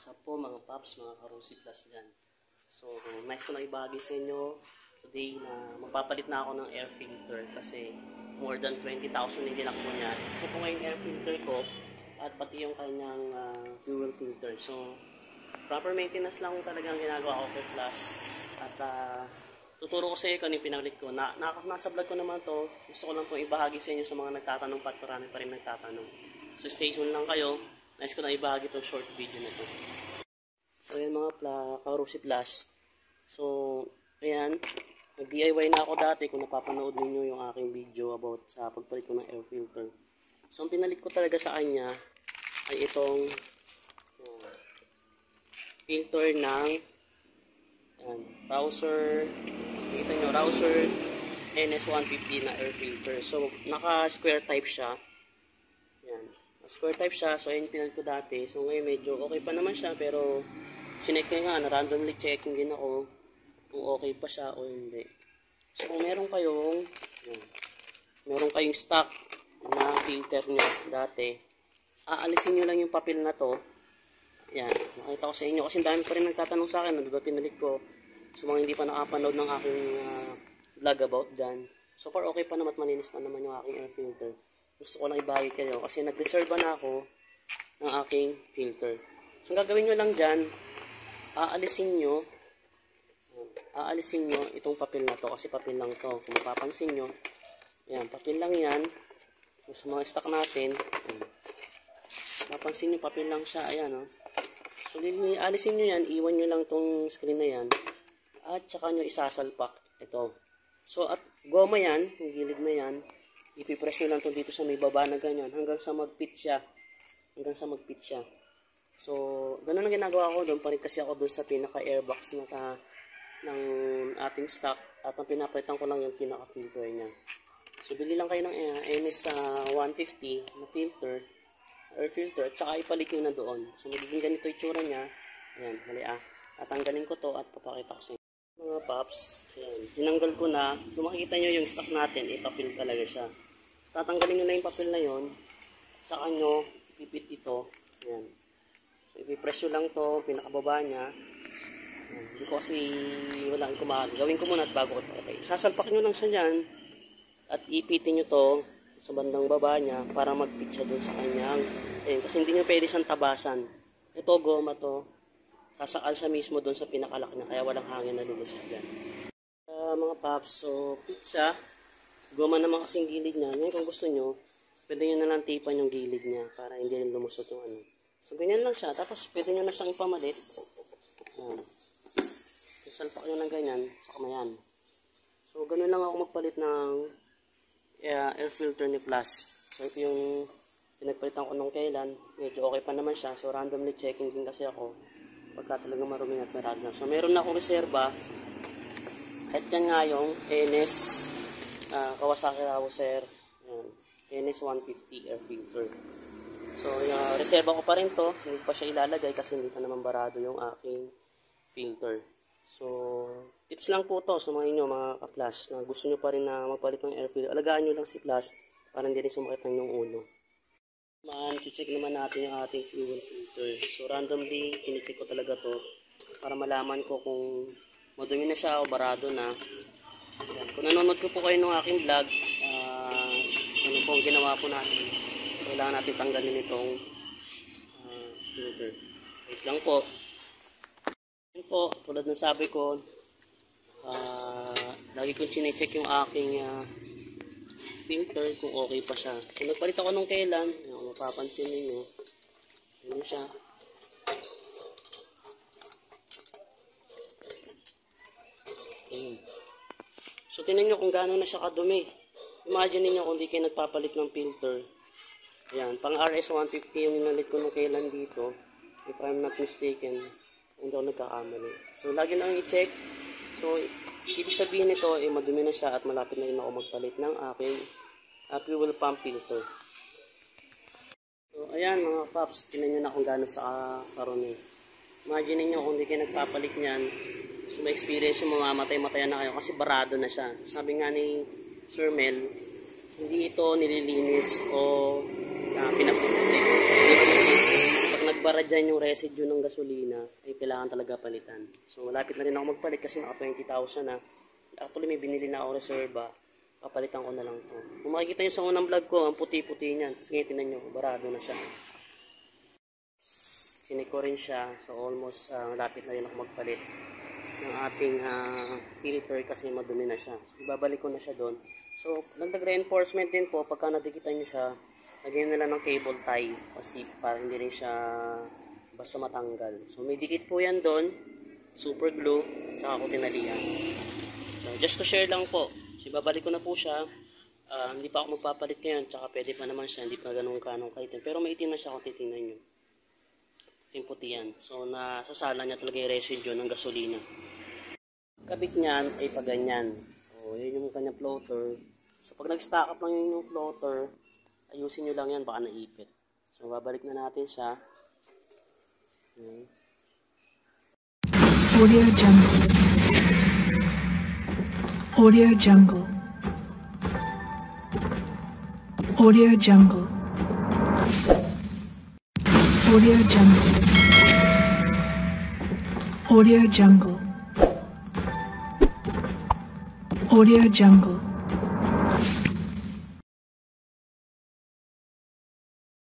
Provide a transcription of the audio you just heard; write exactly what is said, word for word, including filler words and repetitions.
What's up po mga paps, mga karusi plus dyan. So, nice ko na ibahagi sa inyo today na magpapalit na ako ng air filter kasi more than twenty thousand yung tinakbo niya. So, po ngayon air filter ko at pati yung kanyang uh, fuel filter. So, proper maintenance lang talagang ginagawa ko kay Plus. At uh, tuturo ko sa iyo kung yung pinalit ko. Na, na, nasa vlog ko naman to. Gusto ko lang itong ibahagi sa inyo sa mga nagtatanong pa at marami pa rin nagtatanong. So, stay tuned lang kayo. Nice ko na ibahagi itong short video na ito. So, ayan mga Karusi Plus. So, ayan. Nag-D I Y na ako dati kung napapanood ninyo yung aking video about sa pagpalit ko ng air filter. So, ang pinalit ko talaga sa kanya ay itong uh, filter ng ayan, Rouser. Nakita nyo, Rouser N S one fifty na air filter. So, naka-square type siya. Ayan. Square type siya. So, ayan yung pinalit ko dati. So, ngayon medyo okay pa naman siya. Pero, sinek ko nga, na-randomly checking din ako kung okay pa siya o hindi. So, kung meron kayong ayan, meron kayong stock na filter nyo dati, aalisin nyo lang yung papel na to. Ayan, nakita ko sa inyo. Kasi dami pa rin nagtatanong sa akin. Ano ba pinalit ko? So, mga hindi pa nakapanood ng aking uh, vlog about dyan. So far, okay pa naman at malinis pa naman yung aking air filter. Gusto ko lang ibahagi kayo kasi nag-reserve na ako ng aking filter. So, gagawin nyo lang dyan, aalisin nyo, aalisin nyo itong papel na to kasi papel lang to. Kung mapapansin nyo, yan, papel lang yan. So, sa mga stock natin, yan. Mapansin nyo, papel lang siya, ayan o. Oh. So, alisin nyo yan, iwan nyo lang tong screen na yan, at saka nyo isasalpak ito. So, at goma yan, yung gilid na yan, ipipress nyo lang ito dito sa may baba na ganyan, hanggang sa mag-fit siya. Hanggang sa mag-fit siya. So, ganun ang ginagawa ko doon. Parin kasi ako doon sa pinaka-airbox na ta, ng ating stock. At ang pinapalitan ko lang yung pinaka-filter niya. So, bili lang kayo ng uh, N S one fifty na filter, air filter, at saka ipalit nyo na doon. So, magiging ganito yung tsura niya. Ayan, hali ah. Tatanggalin ko to at papakita ko sa inyo. Mga paps, ayan, tinanggal ko na. So, makikita nyo yung stock natin, ipapil talaga siya. Tatanggalin nyo na yung papel na yon, saka nyo ipipit ito. Ayan. So, ipipress nyo lang to, pinakababa niya. Ayan. Hindi ko kasi walang kumahal. Gawin ko muna at bago ko ito. Okay. Sasalpak nyo lang siya dyan at ipitin nyo to sa bandang baba niya para mag-fit siya dun sa kanyang. Ayan. Kasi hindi nyo pwede siyang tabasan. Ito, goma to. Sasakal siya mismo dun sa pinakalak niya kaya walang hangin na lulusot dyan. Uh, mga paps, so pizza. Goma naman kasing gilid niya. Ngayon kung gusto nyo, pwede nyo na lang tipan yung gilid niya para hindi rin lumusot yung ano. So, ganyan lang siya. Tapos, pwede nyo na siyang ipamalit. Ayan. Salpak nyo ng ganyan sa kamayan. So, ganun lang ako magpalit ng uh, air filter ni Plus. So, ito yung pinagpalitan ko nung kailan. Medyo okay pa naman siya. So, randomly checking din kasi ako pagka talaga marumi at maragnan. So, meron na akong reserva. At yan nga yung N S uh, Kawasaki Rouser N S one fifty air filter. So, uh, reserva ko pa rin to. Hindi pa siya ilalagay kasi hindi pa naman barado yung aking filter. So, tips lang po to sa mga inyo, mga ka-Plus, na gusto nyo pa rin na magpalit ng air filter. Alagaan nyo lang si Plus para hindi rin sumakit ng yung ulo. Man, check naman natin yung ating fuel filter. So, randomly, kinicheck ko talaga to para malaman ko kung madumi na siya o barado na. Yan. Kung nanonood ko po kayo ng aking vlog, uh, ano po ang ginawa po natin. Kailangan natin tanggalin itong uh, filter. Wait lang po. Yan po, tulad ng sabi ko, uh, lagi kong chinecheck yung aking uh, filter kung okay pa siya. So, nagpalit ako nung kailan. Kung mapapansin ninyo, yun siya. Ayan. So, tinan nyo kung gaano na siya kadumi. Imagine niyo kung di kayo nagpapalit ng filter. Ayan, pang R S one fifty yung inalit ko nung kailan dito. If I'm not mistaken, hindi ako nagkakamali. So, lagi lang i-check. So, ibig sabihin nito, eh, madumi na siya at malapit na rin ako magpalit ng aking uh, fuel pump filter. So, ayan mga paps, tinan nyo na kung gaano sa karumi. Imagine niyo kung di kayo nagpapalit niyan, so may experience yung mamamatay-matayan na kayo kasi barado na siya. Sabi nga ni Sir Mel, hindi ito nililinis o uh, pinapuputi. nagbara dyan yung residue ng gasolina, ay kailangan talaga palitan. So, malapit na rin ako magpalit kasi naka twenty thousand na. Actually, may binili na ako reserva. Papalitan ko na lang to. Kung makikita nyo sa unang vlog ko, ang puti-puti niyan. Tapos ngayon, tinan nyo, barado na siya. Chinik ko rin siya. So, almost uh, malapit na rin ako magpalit ng ating uh, filter kasi madumi na siya. So, ibabalik ko na siya doon. So, nagdag-reinforcement din po. Pagka nadikitan nyo siya, lagyan nila ng cable tie o zip para hindi rin siya basta matanggal. So, may dikit po yan doon. Super glue. Tsaka ko tinalian. So, just to share lang po. So, ibabalik ko na po siya. Uh, hindi pa ako magpapalit ngayon. Tsaka pwede pa naman siya. Hindi pa ganun kanong kaitin. Pero may itim na siya kung titingnan nyo. Puti yan. So, nasasala niya talaga yung residue ng gasolina. Kabit niyan ay paganyan. So, yun yung kanyang floater. So, pag nag-stack up lang yun yung floater, ayusin nyo lang yan. Baka naipit. So, babalik na natin siya. Okay. Audio Jungle. Audio Jungle. Audio Jungle. Audio Jungle. Audio Jungle. Audio Jungle.